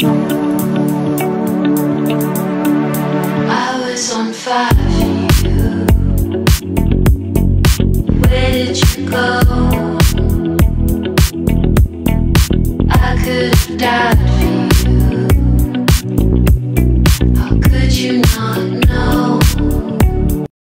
I was on fire for you. Where did you go? I could have died.